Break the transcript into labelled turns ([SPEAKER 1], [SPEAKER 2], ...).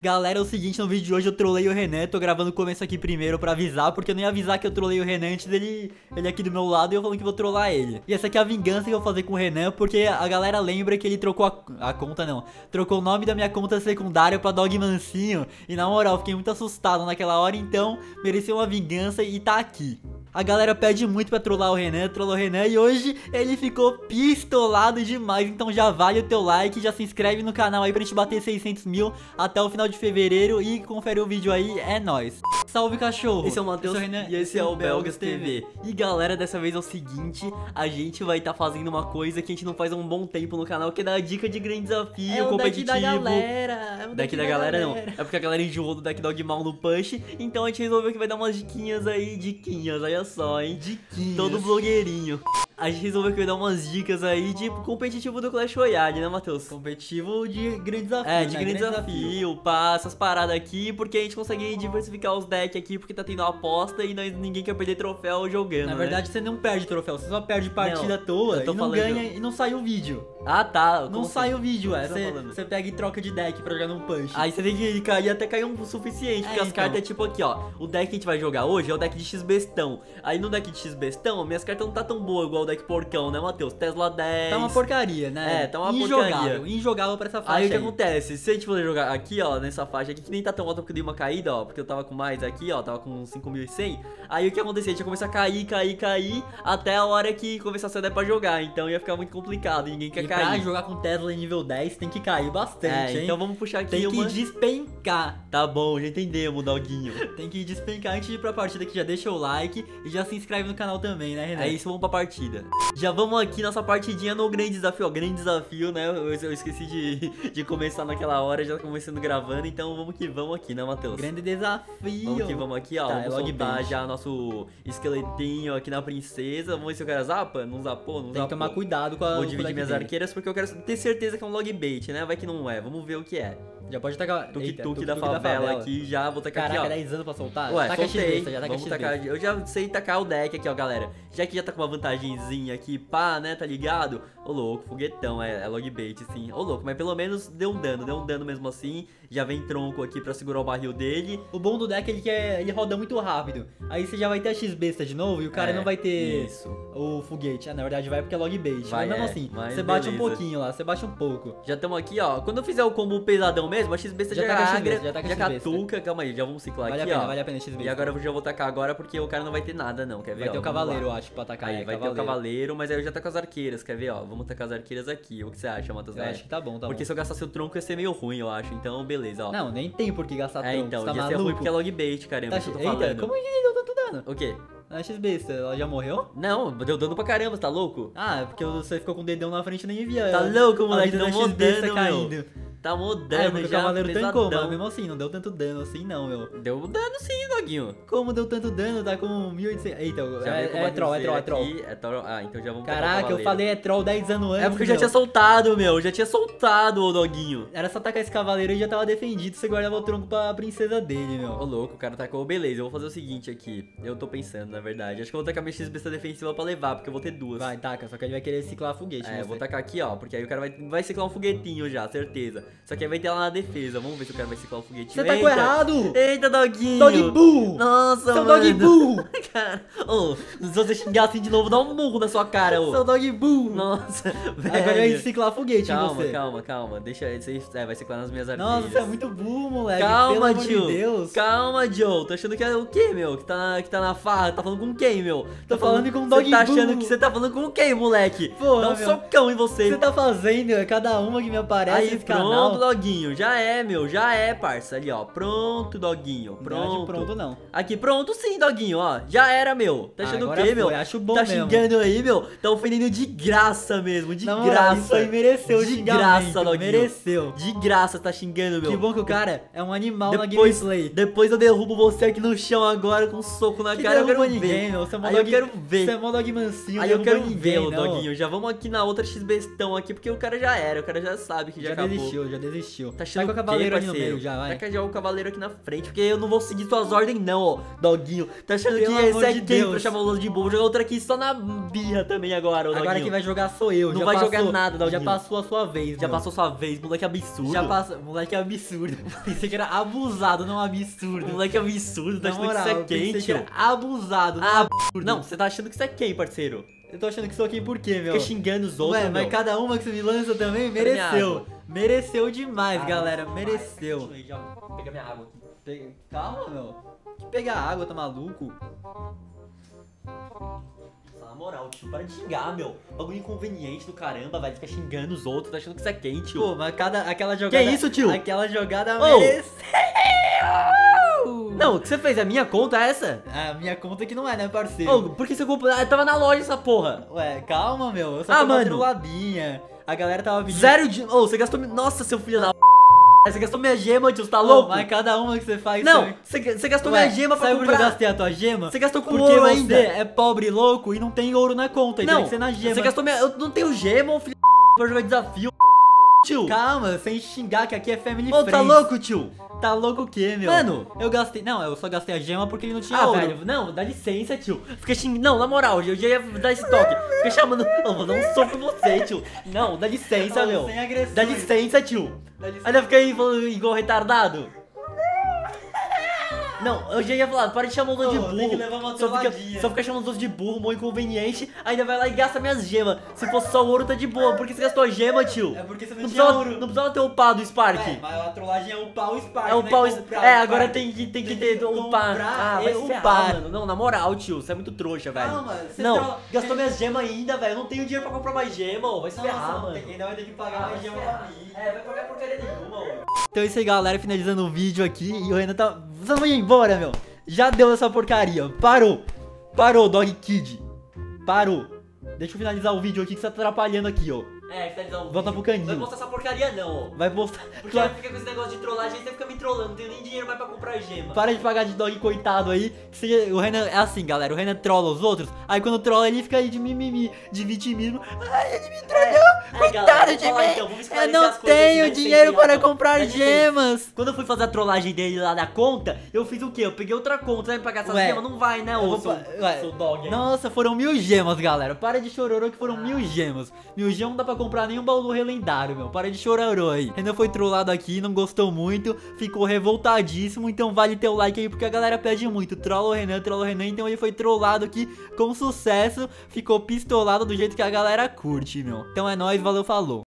[SPEAKER 1] Galera, é o seguinte, no vídeo de hoje eu trolei o Renan, tô gravando o começo aqui primeiro pra avisar, porque eu nem ia avisar que eu trolei o Renan antes dele aqui do meu lado e eu falando que vou trollar ele. E essa aqui é a vingança que eu vou fazer com o Renan, porque a galera lembra que ele trocou a conta não, trocou o nome da minha conta secundária pra Dog Mansinho, e na moral, fiquei muito assustado naquela hora, então mereceu uma vingança e tá aqui. A galera pede muito pra trollar o Renan, trollou o Renan e hoje ele ficou pistolado demais. Então já vale o teu like, já se inscreve no canal aí pra gente bater 600 mil até o final de fevereiro e confere o vídeo aí, é nóis. Salve cachorro,
[SPEAKER 2] esse é o Matheus
[SPEAKER 1] e
[SPEAKER 2] esse é o Belgas TV. E galera, dessa vez é o seguinte, a gente vai estar fazendo uma coisa que a gente não faz há um bom tempo no canal, que é dar dica de grande desafio competitivo.
[SPEAKER 1] Deck da galera, é o
[SPEAKER 2] deck da galera não, é porque a galera enjoou do deck Dog Mal no Push, então a gente resolveu que vai dar umas diquinhas aí, olha só, hein?
[SPEAKER 1] Diquinhas.
[SPEAKER 2] Todo blogueirinho. A gente resolveu que vai dar umas dicas aí de competitivo do Clash Royale, né, Matheus?
[SPEAKER 1] Competitivo de grande desafio.
[SPEAKER 2] É, de grande desafio, pá, essas paradas aqui, porque a gente consegue diversificar os decks aqui, porque tá tendo uma aposta e ninguém quer perder troféu jogando.
[SPEAKER 1] Na verdade, você não perde troféu, você só perde partida à toa e não ganha e não sai o vídeo.
[SPEAKER 2] Ah, tá.
[SPEAKER 1] Não sai o vídeo, você pega e troca de deck pra jogar num punch.
[SPEAKER 2] Aí você tem que cair até cair um suficiente, porque as cartas é tipo aqui, ó. O deck que a gente vai jogar hoje é o deck de X-Bestão. Aí no deck de X-Bestão, minhas cartas não tá tão boa igual o deck porcão, né, Matheus? Tesla 10.
[SPEAKER 1] Tá uma porcaria, né?
[SPEAKER 2] É, tá uma porcaria.
[SPEAKER 1] Injogável pra essa faixa.
[SPEAKER 2] Aí o que acontece? Se a gente for jogar aqui, ó, nessa faixa aqui, que nem tá tão alta porque eu dei uma caída, ó, porque eu tava com mais aqui, ó, tava com 5.100. Aí o que acontecia? A gente ia começar a cair, até a hora que começasse a dar pra jogar. Então ia ficar muito complicado, ninguém quer cair.
[SPEAKER 1] Pra jogar com Tesla em nível 10 tem que cair bastante, hein?
[SPEAKER 2] Então vamos puxar aqui
[SPEAKER 1] tem que despencar.
[SPEAKER 2] Tá bom, já entendemos, doguinho.
[SPEAKER 1] Tem que despencar antes de ir pra partida, que já deixa o like e já se inscreve no canal também, né, Renan?
[SPEAKER 2] É isso, vamos pra partida. Já vamos aqui nossa partidinha no grande desafio, ó, grande desafio, né? Eu esqueci de começar naquela hora, já começando gravando, então vamos que vamos aqui, né, Matheus?
[SPEAKER 1] Grande desafio.
[SPEAKER 2] Vamos que vamos aqui, ó,
[SPEAKER 1] tá,
[SPEAKER 2] vamos soltar já nosso esqueletinho aqui na princesa. Vamos ver se o cara zapa, não zapou, não zapou.
[SPEAKER 1] Tem que tomar cuidado com a...
[SPEAKER 2] Vou dividir minhas arqueiras porque eu quero ter certeza que é um log bait, né? Vai que não é, vamos ver o que é.
[SPEAKER 1] Já pode tacar...
[SPEAKER 2] Tuk-tuk da favela aqui, já vou tacar aqui, ó.
[SPEAKER 1] Caraca, 10 anos pra soltar?
[SPEAKER 2] Ué,
[SPEAKER 1] taca
[SPEAKER 2] soltei.
[SPEAKER 1] X-Besta, já taca
[SPEAKER 2] Vamos tacar, eu já sei tacar o deck aqui, ó, galera. Já que já tá com uma vantagenzinha aqui, pá, né, tá ligado? Ô, louco, foguetão, é log bait, sim. Ô, louco, mas pelo menos deu um dano mesmo assim. Já vem tronco aqui pra segurar o barril dele.
[SPEAKER 1] O bom do deck é que ele roda muito rápido. Aí você já vai ter a X-Besta de novo e o cara não vai ter o foguete. Na verdade vai porque é log bait. Mas mesmo assim, você bate um pouquinho lá, você bate um pouco.
[SPEAKER 2] Já estamos aqui, ó. Quando eu fizer o combo pesadão mesmo, a X-Besta já catuca. Calma aí, já vamos ciclar aqui, ó.
[SPEAKER 1] Vale a pena X-Besta.
[SPEAKER 2] E agora eu já vou tacar agora porque o cara não vai ter nada, não. Quer ver?
[SPEAKER 1] Vai ter o cavaleiro, eu acho, pra atacar.
[SPEAKER 2] Aí vai ter o cavaleiro, mas aí eu já tá com as arqueiras, quer ver, ó? Vamos tacar as arqueiras aqui. O que você acha, Matheus?
[SPEAKER 1] Eu acho que tá bom,
[SPEAKER 2] Porque se eu gastasse o tronco ia ser meio ruim, eu acho. Então, beleza, ó.
[SPEAKER 1] Não, nem tem por que gastar tronco.
[SPEAKER 2] Então,
[SPEAKER 1] tá
[SPEAKER 2] ia ser ruim porque é log bait, caramba.
[SPEAKER 1] Tá, eita, como ele deu tanto dano?
[SPEAKER 2] O quê?
[SPEAKER 1] A X-Besta, ela já morreu?
[SPEAKER 2] Não, deu dano pra caramba, tá louco?
[SPEAKER 1] Ah, é porque você ficou com o dedão na frente e nem via.
[SPEAKER 2] Tá louco, moleque,
[SPEAKER 1] não
[SPEAKER 2] mudando,
[SPEAKER 1] caindo.
[SPEAKER 2] Tá mudando,
[SPEAKER 1] é, porque
[SPEAKER 2] já,
[SPEAKER 1] o cavaleiro tancou, mas
[SPEAKER 2] pesadão.
[SPEAKER 1] mesmo assim, não deu tanto dano assim não, meu.
[SPEAKER 2] Deu dano sim, doguinho.
[SPEAKER 1] Como deu tanto dano? Tá com 1.800... Eita, é troll.
[SPEAKER 2] Ah, então já vamos
[SPEAKER 1] Caraca, eu falei é troll 10 anos antes.
[SPEAKER 2] É porque eu já tinha soltado, meu. Já tinha soltado o doguinho.
[SPEAKER 1] Era só tacar esse cavaleiro e já tava defendido. Você guardava o tronco pra princesa dele, meu.
[SPEAKER 2] Ô, louco, o cara tacou. Beleza, eu vou fazer o seguinte aqui. Eu tô pensando, na verdade. Acho que eu vou tacar minha X-Besta defensiva pra levar, porque eu vou ter duas.
[SPEAKER 1] Vai, taca. Só que ele vai querer ciclar foguete.
[SPEAKER 2] É, eu vou tacar aqui, ó. Porque aí o cara vai ciclar um foguetinho já, certeza. Só que aí vai ter lá na defesa. Vamos ver se o cara vai ciclar um foguetinho.
[SPEAKER 1] Você tacou errado!
[SPEAKER 2] Eita, doguinho!
[SPEAKER 1] Dog burro!
[SPEAKER 2] Nossa,
[SPEAKER 1] seu
[SPEAKER 2] mano!
[SPEAKER 1] Dog burro!
[SPEAKER 2] Cara, ô, se você xingar assim de novo, dá um murro na sua cara, ô.
[SPEAKER 1] Seu dog burro!
[SPEAKER 2] Nossa, velho.
[SPEAKER 1] Agora vai ciclar foguete em você.
[SPEAKER 2] Calma. Deixa ele. vai ciclar nas minhas arqueiras.
[SPEAKER 1] Nossa, você é muito burro, moleque.
[SPEAKER 2] Calma,
[SPEAKER 1] pelo
[SPEAKER 2] tio.
[SPEAKER 1] amor de Deus.
[SPEAKER 2] Calma, Joe. Tô achando que é o quê, meu? Que tá na farra. Tá falando com quem, meu?
[SPEAKER 1] Tô falando com o Dog
[SPEAKER 2] Você tá achando
[SPEAKER 1] burro.
[SPEAKER 2] que você tá falando com quem, moleque?
[SPEAKER 1] Porra,
[SPEAKER 2] dá um
[SPEAKER 1] meu.
[SPEAKER 2] socão em você.
[SPEAKER 1] Você tá fazendo? É cada uma que me aparece
[SPEAKER 2] Aí,
[SPEAKER 1] nesse
[SPEAKER 2] pronto,
[SPEAKER 1] canal.
[SPEAKER 2] doguinho. Já é, meu. Já é, parça. Ali, ó. Pronto, doguinho. Pronto.
[SPEAKER 1] Pronto, não.
[SPEAKER 2] Aqui, pronto sim, doguinho, ó. Já era, meu. Tá achando o quê, meu?
[SPEAKER 1] Acho bom
[SPEAKER 2] tá
[SPEAKER 1] mesmo.
[SPEAKER 2] xingando aí, meu? Tá ofendendo de graça mesmo. De
[SPEAKER 1] Na
[SPEAKER 2] graça.
[SPEAKER 1] moral, isso aí mereceu
[SPEAKER 2] de
[SPEAKER 1] xingamento,
[SPEAKER 2] graça, doguinho.
[SPEAKER 1] mereceu.
[SPEAKER 2] De graça, tá xingando, meu.
[SPEAKER 1] Que bom que o cara é um animal na gameplay.
[SPEAKER 2] Depois eu derrubo você aqui no chão agora com um soco na cara. Eu quero
[SPEAKER 1] ninguém,
[SPEAKER 2] ver.
[SPEAKER 1] meu. Você é mó
[SPEAKER 2] Aí
[SPEAKER 1] dog,
[SPEAKER 2] eu quero ver.
[SPEAKER 1] Você é mó dog mansinho.
[SPEAKER 2] Aí eu quero
[SPEAKER 1] ninguém,
[SPEAKER 2] ver o
[SPEAKER 1] não.
[SPEAKER 2] doguinho. Já vamos aqui na outra X-Bestão aqui, porque o cara já era. O cara já sabe que já acabou.
[SPEAKER 1] já desistiu.
[SPEAKER 2] Tá achando
[SPEAKER 1] com o
[SPEAKER 2] o quê,
[SPEAKER 1] cavaleiro ali no
[SPEAKER 2] parceiro?
[SPEAKER 1] meio já, vai.
[SPEAKER 2] Tá querendo jogar o cavaleiro aqui na frente, porque eu não vou seguir suas ordens não, ó, doguinho. Tá achando
[SPEAKER 1] Pelo
[SPEAKER 2] que
[SPEAKER 1] amor
[SPEAKER 2] esse é
[SPEAKER 1] de
[SPEAKER 2] quem
[SPEAKER 1] Deus.
[SPEAKER 2] pra chamar o Loso de burro? Vou jogar outra aqui só na birra também agora, ô
[SPEAKER 1] Agora
[SPEAKER 2] doguinho.
[SPEAKER 1] quem vai jogar sou eu.
[SPEAKER 2] Não
[SPEAKER 1] já
[SPEAKER 2] vai
[SPEAKER 1] passou,
[SPEAKER 2] jogar nada,
[SPEAKER 1] Já
[SPEAKER 2] doguinho.
[SPEAKER 1] passou a sua vez,
[SPEAKER 2] Já
[SPEAKER 1] meu.
[SPEAKER 2] passou sua vez, moleque absurdo.
[SPEAKER 1] Já passou. Moleque absurdo. Pensei que era abusado, não absurdo.
[SPEAKER 2] Moleque absurdo, tá
[SPEAKER 1] Na
[SPEAKER 2] achando
[SPEAKER 1] moral,
[SPEAKER 2] que
[SPEAKER 1] eu
[SPEAKER 2] isso é
[SPEAKER 1] pensei
[SPEAKER 2] quente,
[SPEAKER 1] que era abusado.
[SPEAKER 2] Ah, não, você tá achando que isso é quem, parceiro?
[SPEAKER 1] Eu tô achando que sou quem por quê, meu?
[SPEAKER 2] Fica xingando os outros,
[SPEAKER 1] Ué,
[SPEAKER 2] meu.
[SPEAKER 1] mas cada uma que você me lança também
[SPEAKER 2] Cadê minha
[SPEAKER 1] mereceu.
[SPEAKER 2] água?
[SPEAKER 1] Mereceu demais,
[SPEAKER 2] Ah,
[SPEAKER 1] galera.
[SPEAKER 2] vai,
[SPEAKER 1] Mereceu.
[SPEAKER 2] continua aí, já pega minha água aqui.
[SPEAKER 1] Calma, meu. Que pegar água, tá maluco?
[SPEAKER 2] Na moral, tio, para de xingar, meu. Bagulho inconveniente do caramba, vai ficar xingando os outros, tá achando que isso é quente, tio.
[SPEAKER 1] Pô, mas aquela jogada.
[SPEAKER 2] isso, tio?
[SPEAKER 1] Aquela jogada
[SPEAKER 2] Ô!
[SPEAKER 1] mereceu.
[SPEAKER 2] Não, o que você fez? É minha conta essa?
[SPEAKER 1] A minha conta que não é, né, parceiro?
[SPEAKER 2] Ô, por que você comprou? Ah, tava na loja essa porra.
[SPEAKER 1] Ué, calma, meu. Eu só
[SPEAKER 2] Ah,
[SPEAKER 1] fui uma
[SPEAKER 2] mano.
[SPEAKER 1] trolladinha. A galera tava pedindo.
[SPEAKER 2] Zero de. Ô, você gastou. Nossa, seu filho da p. Você gastou minha gema, tio, você tá
[SPEAKER 1] Pô,
[SPEAKER 2] louco?
[SPEAKER 1] mas cada uma que você faz.
[SPEAKER 2] Não, você gastou minha gema pra
[SPEAKER 1] sabe por que eu
[SPEAKER 2] comprar.
[SPEAKER 1] gastei a tua gema?
[SPEAKER 2] Você gastou com
[SPEAKER 1] Porque
[SPEAKER 2] ouro
[SPEAKER 1] você
[SPEAKER 2] ainda.
[SPEAKER 1] é pobre e louco e não tem ouro na conta. E tem
[SPEAKER 2] Não,
[SPEAKER 1] que ser na gema.
[SPEAKER 2] você gastou minha. Eu não tenho gema, ô filho pra jogar desafio, tio.
[SPEAKER 1] Calma, sem xingar que aqui é family
[SPEAKER 2] Ô,
[SPEAKER 1] friends.
[SPEAKER 2] tá louco, tio?
[SPEAKER 1] Tá louco o quê, meu?
[SPEAKER 2] Mano.
[SPEAKER 1] Eu gastei... Não, eu só gastei a gema porque ele não tinha
[SPEAKER 2] Ah,
[SPEAKER 1] ouro.
[SPEAKER 2] velho, não, dá licença, tio. Fica xingando. Não, na moral, eu já ia dar esse toque. Fica chamando. Eu vou dar um soco em você, tio. Não, dá licença,
[SPEAKER 1] Ô,
[SPEAKER 2] meu.
[SPEAKER 1] sem agressões.
[SPEAKER 2] Dá licença, tio.
[SPEAKER 1] Dá licença.
[SPEAKER 2] Ainda fica aí falando igual retardado. Não, eu já ia falar, para de chamar os outros de
[SPEAKER 1] Ô,
[SPEAKER 2] burro.
[SPEAKER 1] tem que levar uma
[SPEAKER 2] só
[SPEAKER 1] trolladinha.
[SPEAKER 2] fica chamando os outros de burro, mó inconveniente. Ainda vai lá e gasta minhas gemas. Se fosse só ouro, tá de boa. Por que você gastou a gema, tio?
[SPEAKER 1] É porque você não,
[SPEAKER 2] Não
[SPEAKER 1] tinha
[SPEAKER 2] precisava,
[SPEAKER 1] ouro.
[SPEAKER 2] não precisava ter upado o Spark.
[SPEAKER 1] É, mas a trollagem é upar o Spark,
[SPEAKER 2] É o
[SPEAKER 1] né?
[SPEAKER 2] pau.
[SPEAKER 1] Comprar
[SPEAKER 2] É,
[SPEAKER 1] o
[SPEAKER 2] agora
[SPEAKER 1] Spark.
[SPEAKER 2] tem que
[SPEAKER 1] Tem
[SPEAKER 2] ter
[SPEAKER 1] que
[SPEAKER 2] upar.
[SPEAKER 1] comprar
[SPEAKER 2] Ah,
[SPEAKER 1] e
[SPEAKER 2] vai se ferrar,
[SPEAKER 1] upar.
[SPEAKER 2] mano. Não, na moral, tio, você é muito trouxa, velho.
[SPEAKER 1] Calma, você
[SPEAKER 2] Não,
[SPEAKER 1] trola-
[SPEAKER 2] gastou minhas gemas ainda, velho. Eu não tenho dinheiro pra comprar mais gema, ó. Vai se
[SPEAKER 1] Nossa,
[SPEAKER 2] ferrar,
[SPEAKER 1] não
[SPEAKER 2] mano.
[SPEAKER 1] tem- ainda vai ter que pagar
[SPEAKER 2] Ah,
[SPEAKER 1] mais
[SPEAKER 2] vai
[SPEAKER 1] gema
[SPEAKER 2] se
[SPEAKER 1] pra
[SPEAKER 2] ferrar.
[SPEAKER 1] mim.
[SPEAKER 2] É, vai pagar porcaria nenhuma, ó.
[SPEAKER 1] Então é isso aí, galera, finalizando o vídeo aqui. E o Renan tá... Vocês vão ir embora, meu. Já deu essa porcaria. Parou. Parou, Dog Kid. Parou. Deixa eu finalizar o vídeo aqui que você tá atrapalhando aqui, ó.
[SPEAKER 2] É, que tá dizendo.
[SPEAKER 1] Volta pro cantinho.
[SPEAKER 2] Não vai mostrar essa porcaria, não, ó.
[SPEAKER 1] Vai mostrar...
[SPEAKER 2] Porque aí fica com esse negócio de trollagem, aí você fica me trollando. Não tenho nem dinheiro mais pra comprar gema.
[SPEAKER 1] Para de pagar de dog coitado aí. O Renan é assim, galera. O Renan trola os outros. Aí quando trola ele fica aí de mimimi, de vitimismo. Ai, ele me trollou. Coitado
[SPEAKER 2] galera,
[SPEAKER 1] de
[SPEAKER 2] vamos lá
[SPEAKER 1] mim.
[SPEAKER 2] então, vamos
[SPEAKER 1] Eu
[SPEAKER 2] esclarecer
[SPEAKER 1] não
[SPEAKER 2] as coisas
[SPEAKER 1] tenho
[SPEAKER 2] aqui, dá
[SPEAKER 1] dinheiro
[SPEAKER 2] licença,
[SPEAKER 1] para
[SPEAKER 2] então.
[SPEAKER 1] comprar
[SPEAKER 2] Dá licença.
[SPEAKER 1] gemas.
[SPEAKER 2] Quando eu fui fazer a trollagem dele lá na conta, eu fiz o quê? Eu peguei outra conta, vai me pagar essas
[SPEAKER 1] Ué,
[SPEAKER 2] gemas? Não vai, né,
[SPEAKER 1] eu
[SPEAKER 2] ô
[SPEAKER 1] vou
[SPEAKER 2] seu,
[SPEAKER 1] pa- ué,
[SPEAKER 2] seu dog aí.
[SPEAKER 1] Nossa, foram 1000 gemas, galera. Para de chororô que foram 1000 gemas. 1000 gemas não dá pra comprar nenhum baú relendário, meu. Para de chororô aí. Renan foi trollado aqui, não gostou muito. Ficou revoltadíssimo. Então vale teu like aí, porque a galera pede muito. Trolla o Renan. Então ele foi trollado aqui com sucesso. Ficou pistolado do jeito que a galera curte, meu. Então é nóis, valeu, falou.